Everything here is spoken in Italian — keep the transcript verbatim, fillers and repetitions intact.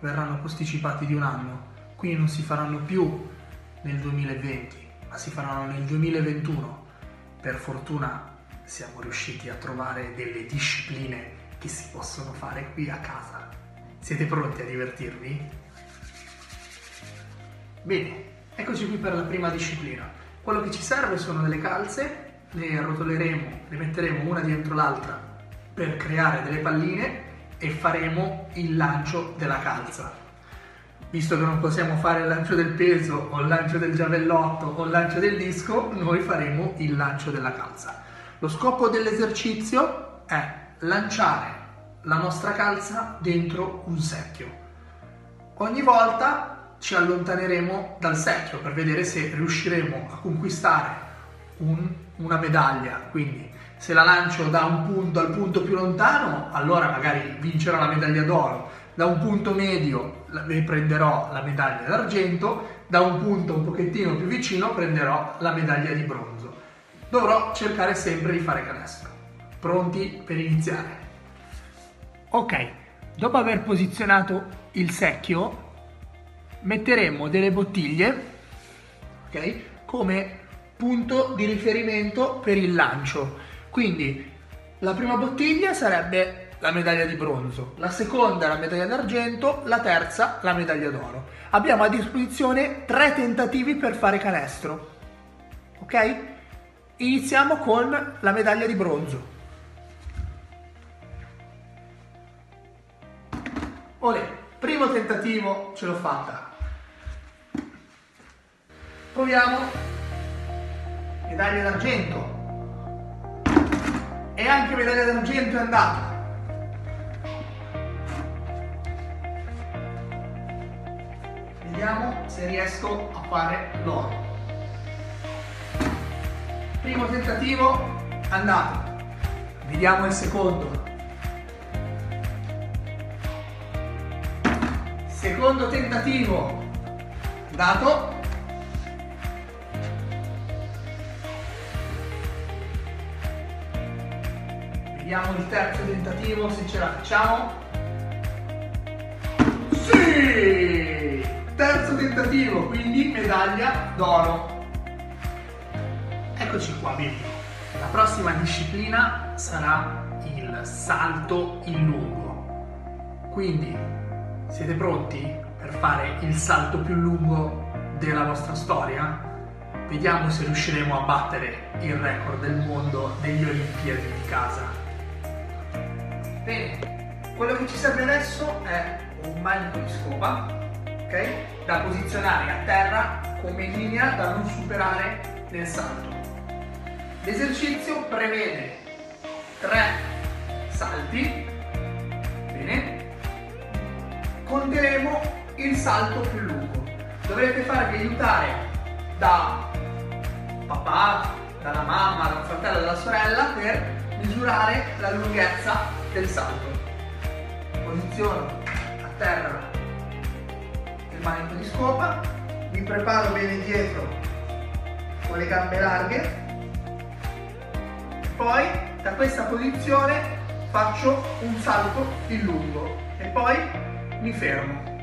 verranno posticipati di un anno, quindi non si faranno più nel duemilaventi, ma si faranno nel duemilaventuno. Per fortuna siamo riusciti a trovare delle discipline che si possono fare qui a casa. Siete pronti a divertirvi? Bene, eccoci qui per la prima disciplina. Quello che ci serve sono delle calze, le arrotoleremo, le metteremo una dietro l'altra per creare delle palline e faremo il lancio della calza. Visto che non possiamo fare il lancio del peso o il lancio del giavellotto o il lancio del disco, noi faremo il lancio della calza. Lo scopo dell'esercizio è lanciare la nostra calza dentro un secchio. Ogni volta ci allontaneremo dal secchio per vedere se riusciremo a conquistare un, una medaglia. Quindi se la lancio da un punto al punto più lontano, allora magari vincerò la medaglia d'oro. Da un punto medio prenderò la medaglia d'argento, da un punto un pochettino più vicino prenderò la medaglia di bronzo. Dovrò cercare sempre di fare canestro. Pronti per iniziare? Ok, dopo aver posizionato il secchio, metteremo delle bottiglie, ok, come punto di riferimento per il lancio. Quindi la prima bottiglia sarebbe la medaglia di bronzo, la seconda la medaglia d'argento, la terza la medaglia d'oro. Abbiamo a disposizione tre tentativi per fare canestro, ok? Iniziamo con la medaglia di bronzo. Olè, primo tentativo ce l'ho fatta. Proviamo. Medaglia d'argento. E anche medaglia d'argento è andata. Vediamo se riesco a fare l'oro. Primo tentativo andato. Vediamo il secondo. Secondo tentativo andato. Vediamo il terzo tentativo se ce la facciamo. Sì! Terzo tentativo, quindi medaglia d'oro. Eccoci qua, bimbi. La prossima disciplina sarà il salto in lungo. Quindi, siete pronti per fare il salto più lungo della vostra storia? Vediamo se riusciremo a battere il record del mondo degli Olimpiadi di casa. Bene, quello che ci serve adesso è un manico di scopa, ok? Da posizionare a terra come linea da non superare nel salto. L'esercizio prevede tre salti, bene? Conteremo il salto più lungo. Dovrete farvi aiutare da papà, dalla mamma, dal fratello, dalla sorella per misurare la lunghezza del salto. Posiziono a terra il manico di scopa, mi preparo bene dietro con le gambe larghe, poi da questa posizione faccio un salto in lungo e poi mi fermo.